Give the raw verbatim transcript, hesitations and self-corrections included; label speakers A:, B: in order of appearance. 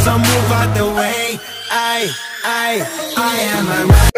A: so move out the way. I, I, I am a